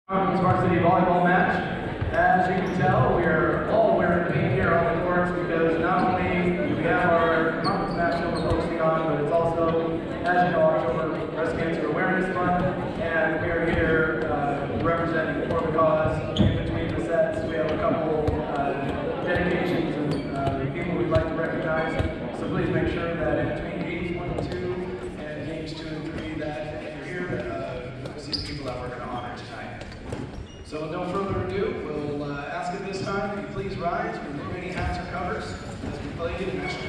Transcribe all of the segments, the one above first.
Varsity volleyball match. As you can tell, we are all wearing pink here on the courts because not only do we have our conference match that we're focusing on, but it's also, as you know, October Breast Cancer Awareness Month, and we are here representing for the cause. In between the sets, we have a couple dedications and people we'd like to recognize. So please make sure that in between games 1 and 2 and games 2 and 3, that if you're here, you'll see the people that we're going to honor tonight. So with no further ado, we'll ask at this time that you please rise, remove any hats or covers as we play the national.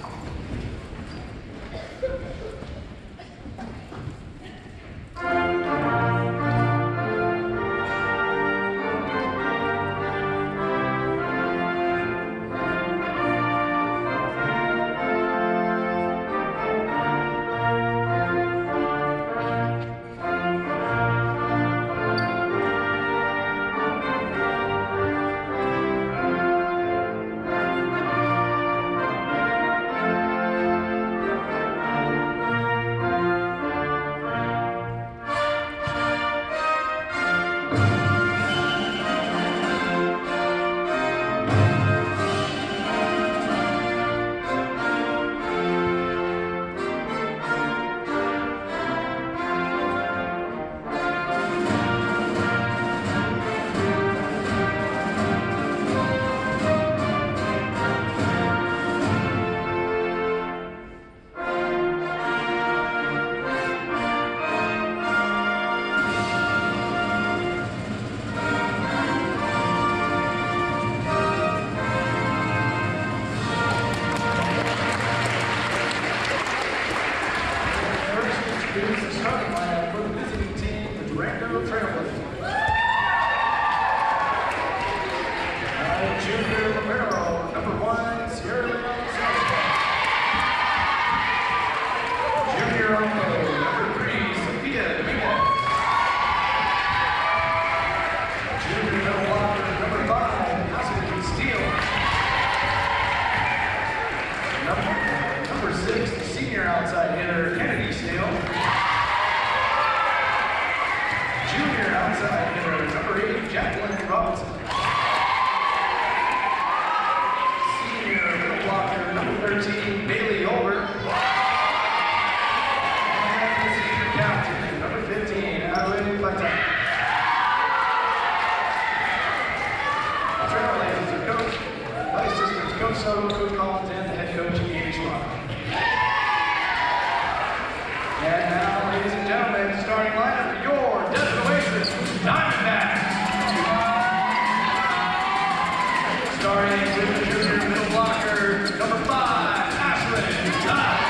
Here's the starting lineup for the visiting team, the Durango Trailblazers. Junior Romero, number 1, Sierra Leone. Junior Romero, number 3, Sophia Dominguez. Junior middle blocker, number 5, Ashley Steele. Number 6, the senior outside hitter, Kennedy Steele. Junior outside hitter, number 8, Jacqueline Robinson. Senior middle blocker, number 13, Bailey Olber. And the senior captain, number 15, Adeline Plata. Trailblazers are coached by assistants Coach Soto, Coach Collins, and the head coach, Amy Schwab. And now, ladies and gentlemen, starting lineup for your Desert Oasis Diamondbacks. Starting with the junior middle blocker, number 5, Ashley Todd.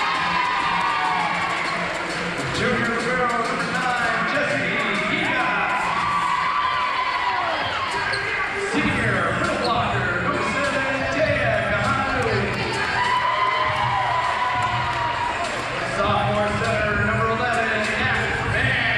Junior Romero, number 9, Jesse Higa. Senior middle blocker, number 7, Taya Kahanu. Sophomore center, number 11, Nat Van.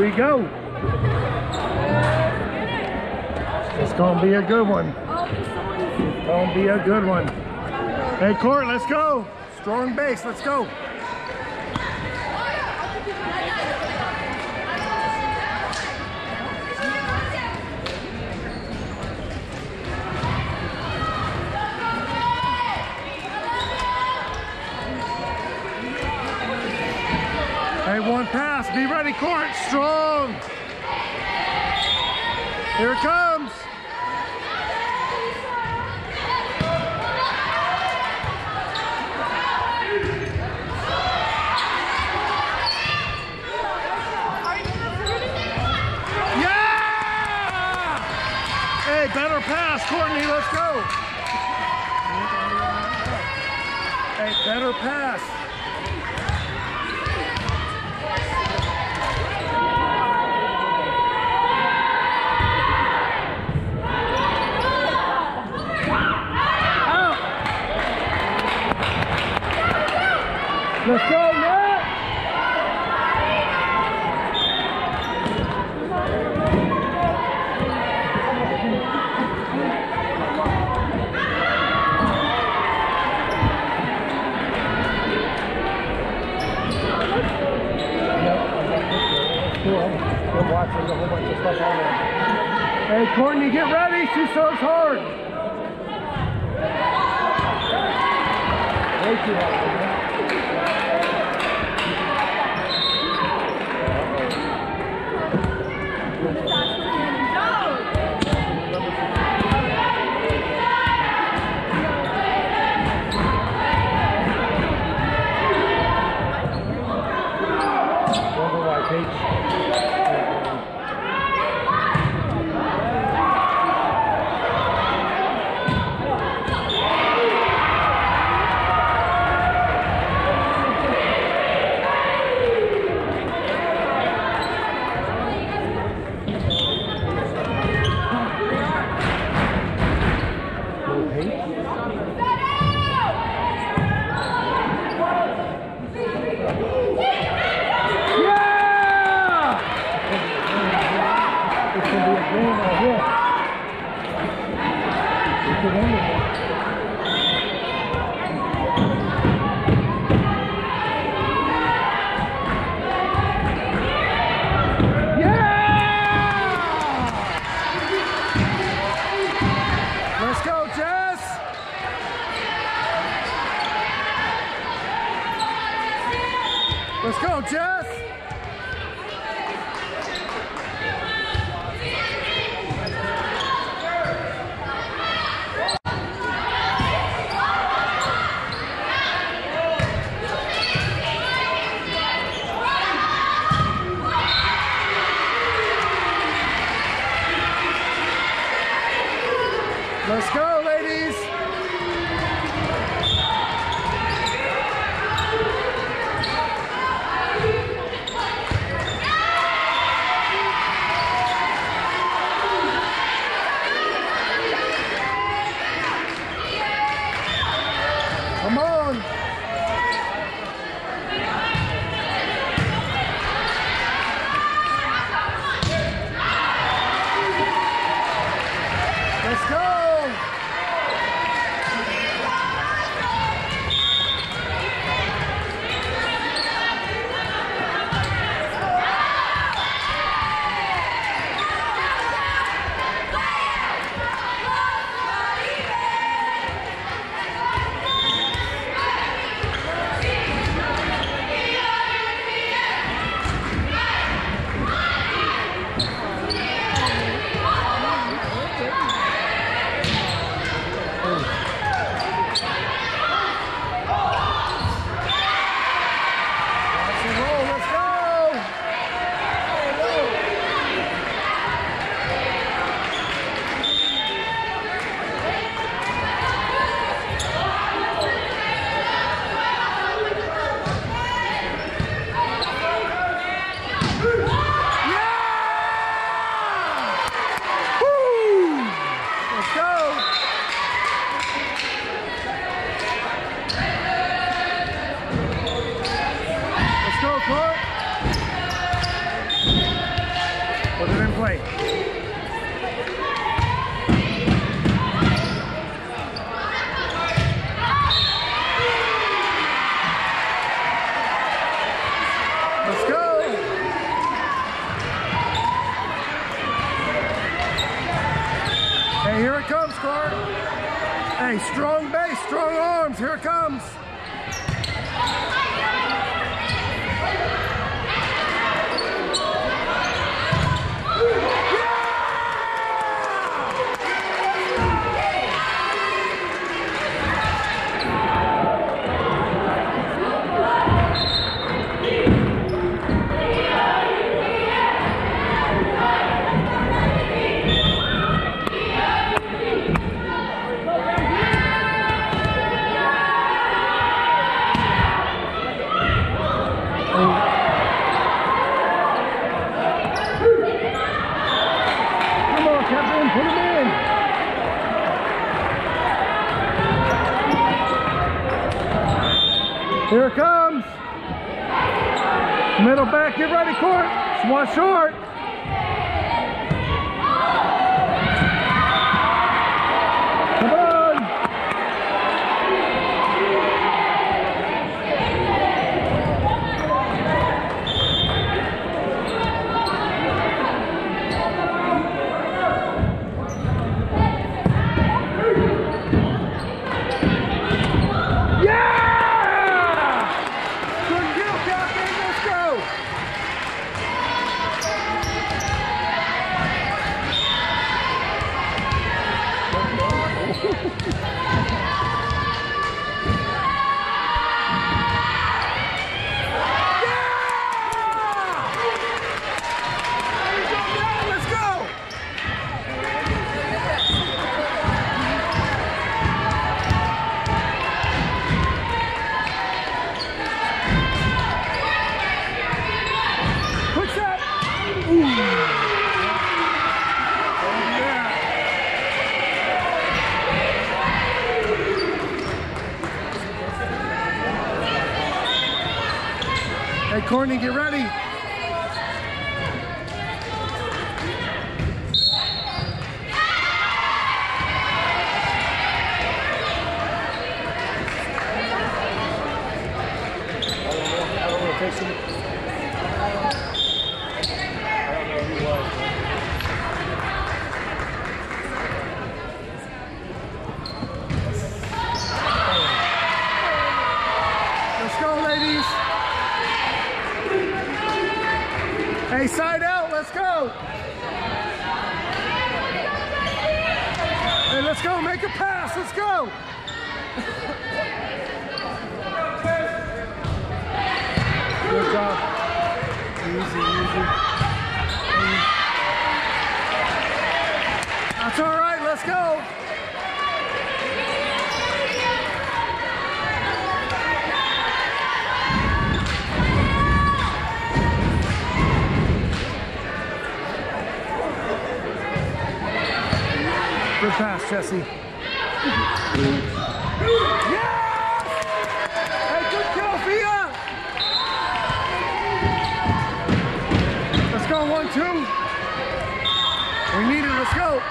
we go. It's gonna be a good one. It's gonna be a good one. Hey, Court, let's go. Strong base, let's go. Hey, one pass, be ready, Court, strong. Here it comes. Yeah! Hey, better pass, Courtney, let's go. Hey, better pass. Let's go, Matt! Good watch, there's a whole bunch of stuff on there. Hey, Courtney, get ready, she serves hard. Way too hard. Let's go, Jess! Let's go, ladies! Come on! Let's go! Hey, strong base, strong arms. Here it comes. Here it comes. Middle back, get ready, court. It's one short. Come on. Hey, Courtney, get ready. Let's go, ladies. Hey, side out, let's go. Hey, let's go, make a pass, let's go. Good job. Easy, easy. That's all right, let's go. Good pass, Jesse. Yes! Hey, good kill, Fia! Let's go, 1-2. We need it, let's go.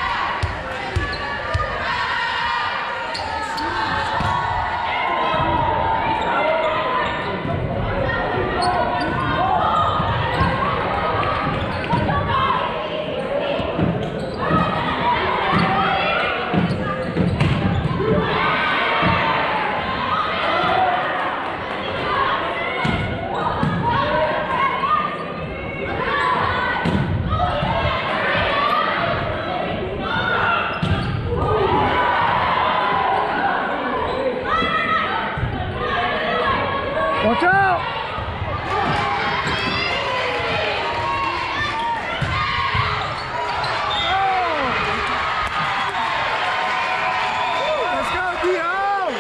Watch out! Oh. Let's go, Dio!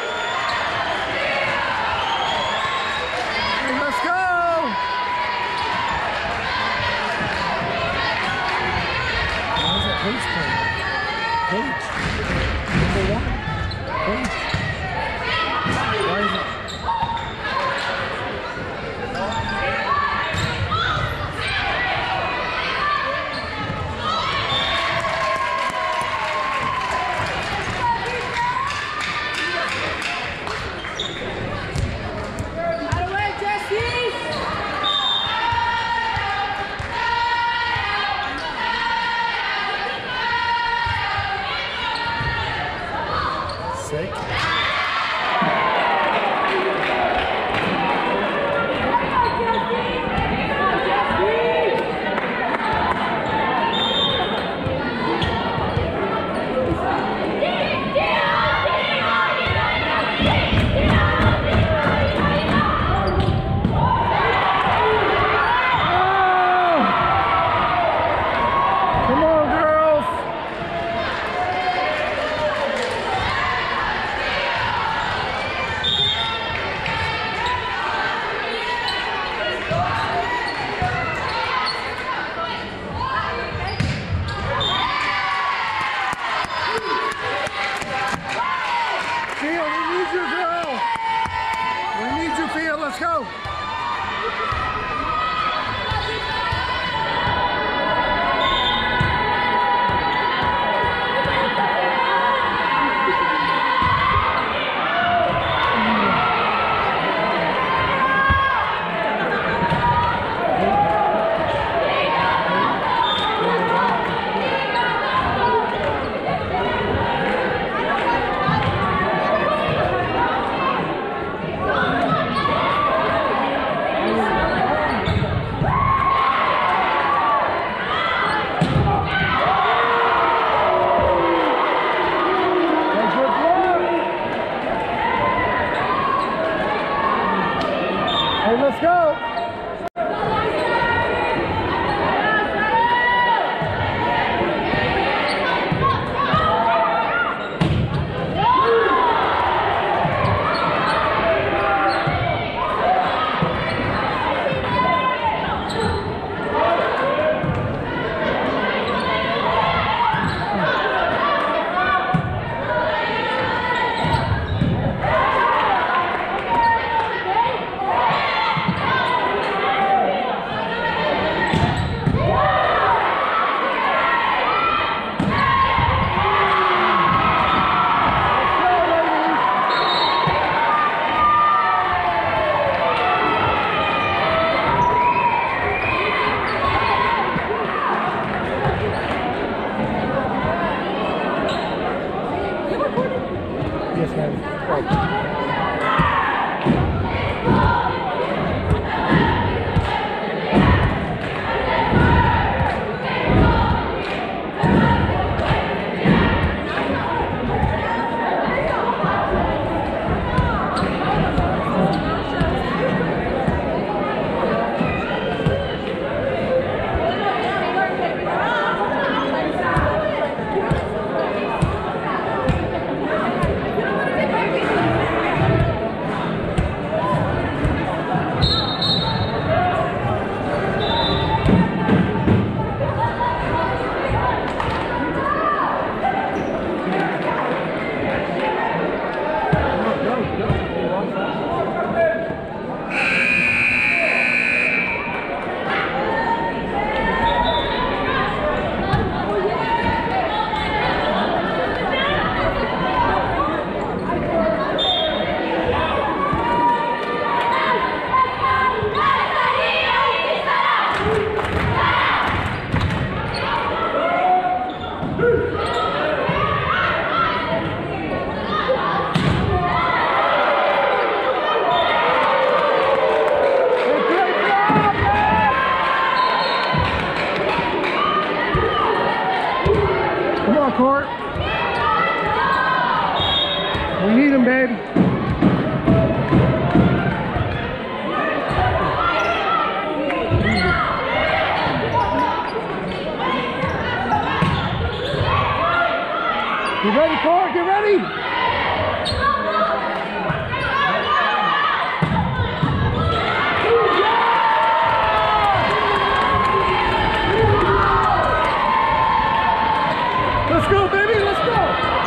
Hey, let's go! Why is that Paige playing? Paige. Number 1. Paige. Why is it? go. Hey, let's go. Yes, ma'am. Right. Come on, Court. We need him, baby. Get ready, Court. Get ready. Let's go, baby, let's go!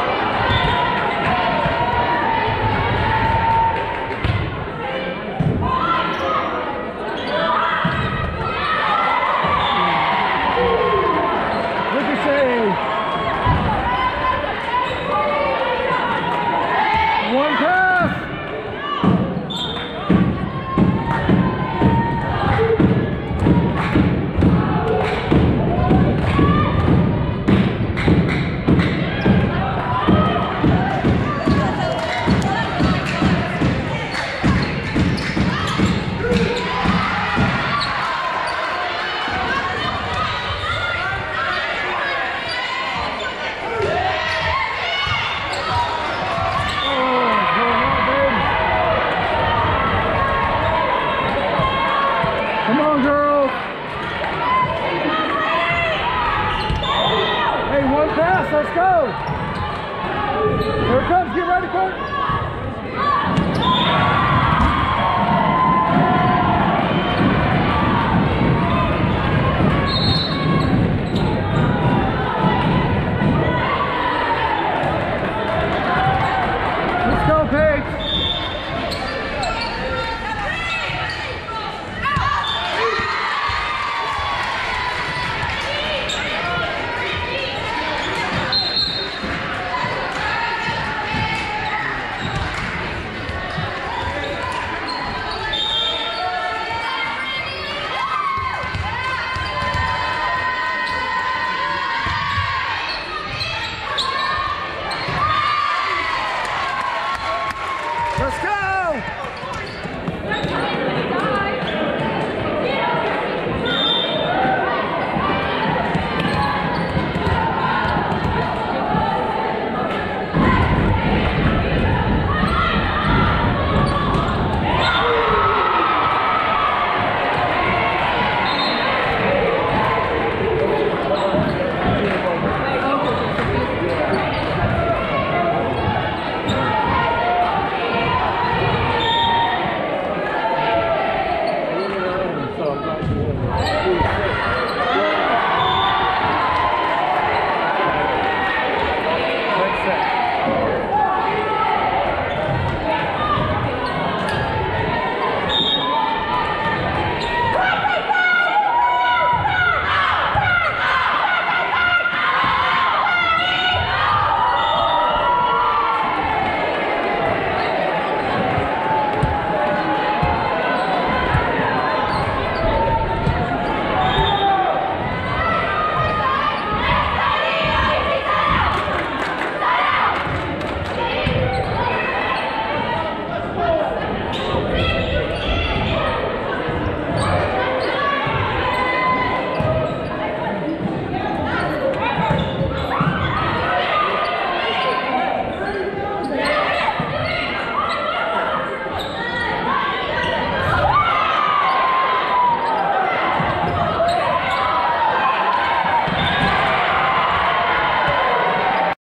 Ricochet! One pass! Come on, girls. Hey, one pass, let's go. Here it comes, get ready, Court.